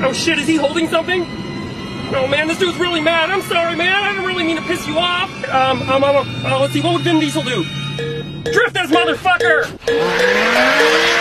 Oh shit, is he holding something? Oh man, this dude's really mad. I'm sorry, man. I didn't really mean to piss you off. Let's see, what would Vin Diesel do? Drift this motherfucker!